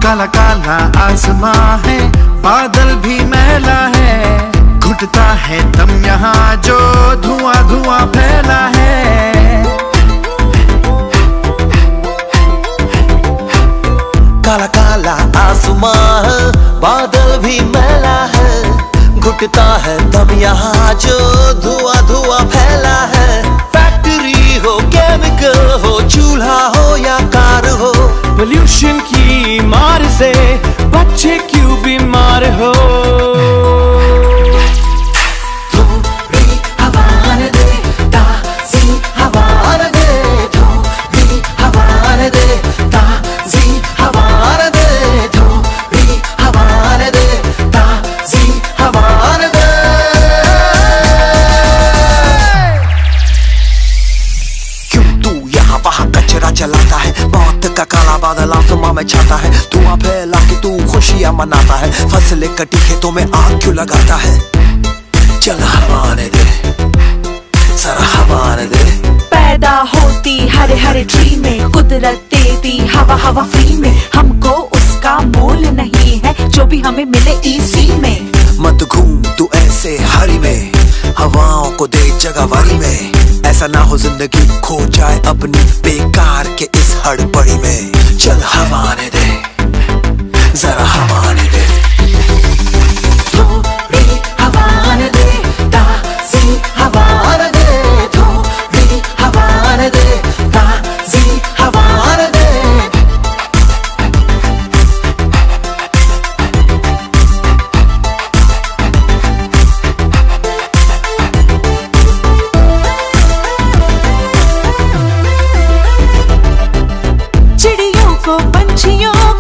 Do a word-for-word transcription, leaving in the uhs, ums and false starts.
काला काला आसमां है, बादल भी मैला है, घुटता है दम यहाँ जो धुआं धुआं फैला है। काला काला आसमां है, बादल भी मैला है, घुटता है दम यहाँ जो धुआं धुआं फैला है। फैक्ट्री हो, केमिकल हो, चूल्हा हो या कार हो, पोल्यूशन की मार से बच्चे क्यों बीमार हो। थोड़ी हवा दे, ताज़ी हवा दे, थोड़ी हवा दे, ताज़ी हवा दे, थोड़ी हवा दे, ताज़ी हवा दे। क्यों तू यहाँ वहाँ कचरा जलाता है, मौत का काला बादल आसमां में छाता है, धुआं फैला के तू खुशियाँ मनाता है, फसलें कटी खेतों में आग क्यों लगाता है। चल हवा ने दे, जरा हवा ने दे। पैदा होती हरे हरे ट्री में, कुदरत देती हवा हवा फ्री में, हमको उसका मोल नहीं है जो भी हमें मिले इसी में। मत घूम तू ऐसे हरी में, हवाओं को दे जगह वारी में, ऐसा ना हो जिंदगी खो जाए अपनी बेकार के इस हड़बड़ी में। चल हवा ने दे, जरा हवा ने दे, थोड़ी हवा ने दे, ताज़ी हवा ने दे, थोड़ी हवा ने दे, ताज़ी हवा ने दे। चिड़ियों को, पंछियों